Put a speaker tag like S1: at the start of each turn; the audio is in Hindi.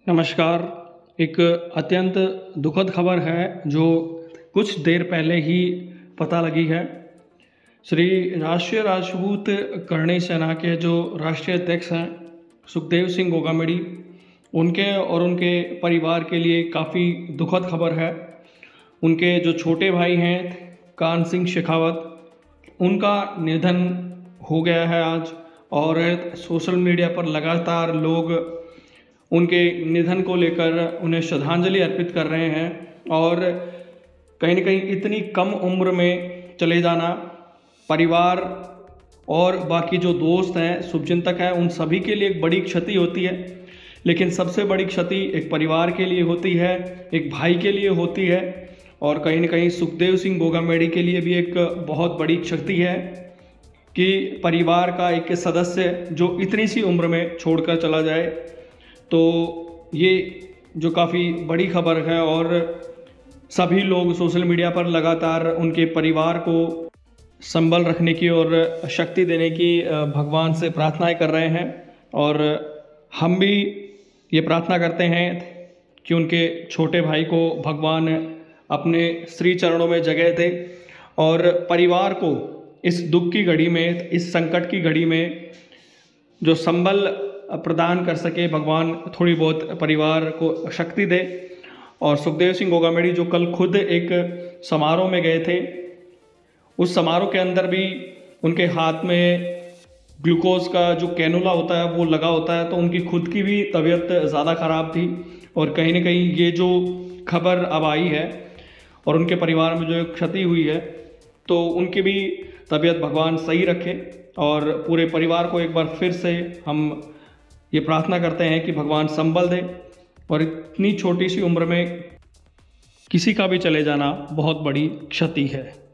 S1: नमस्कार। एक अत्यंत दुखद खबर है जो कुछ देर पहले ही पता लगी है। श्री राष्ट्रीय राजपूत करणी सेना के जो राष्ट्रीय अध्यक्ष हैं सुखदेव सिंह गोगामेडी, उनके और उनके परिवार के लिए काफ़ी दुखद खबर है। उनके जो छोटे भाई हैं कान सिंह शेखावत, उनका निधन हो गया है आज, और सोशल मीडिया पर लगातार लोग उनके निधन को लेकर उन्हें श्रद्धांजलि अर्पित कर रहे हैं। और कहीं न कहीं इतनी कम उम्र में चले जाना परिवार और बाकी जो दोस्त हैं, शुभचिंतक हैं, उन सभी के लिए एक बड़ी क्षति होती है। लेकिन सबसे बड़ी क्षति एक परिवार के लिए होती है, एक भाई के लिए होती है, और कहीं न कहीं सुखदेव सिंह गोगामेडी के लिए भी एक बहुत बड़ी क्षति है कि परिवार का एक सदस्य जो इतनी सी उम्र में छोड़कर चला जाए। तो ये जो काफ़ी बड़ी खबर है, और सभी लोग सोशल मीडिया पर लगातार उनके परिवार को संबल रखने की और शक्ति देने की भगवान से प्रार्थनाएं कर रहे हैं। और हम भी ये प्रार्थना करते हैं कि उनके छोटे भाई को भगवान अपने श्री चरणों में जगह दे, और परिवार को इस दुख की घड़ी में, इस संकट की घड़ी में जो संबल प्रदान कर सके, भगवान थोड़ी बहुत परिवार को शक्ति दे। और सुखदेव सिंह गोगामेडी जो कल खुद एक समारोह में गए थे, उस समारोह के अंदर भी उनके हाथ में ग्लूकोज का जो कैनुला होता है वो लगा होता है, तो उनकी खुद की भी तबीयत ज़्यादा ख़राब थी। और कहीं न कहीं ये जो खबर अब आई है और उनके परिवार में जो क्षति हुई है, तो उनकी भी तबीयत भगवान सही रखे। और पूरे परिवार को एक बार फिर से हम ये प्रार्थना करते हैं कि भगवान संबल दे, और इतनी छोटी सी उम्र में किसी का भी चले जाना बहुत बड़ी क्षति है।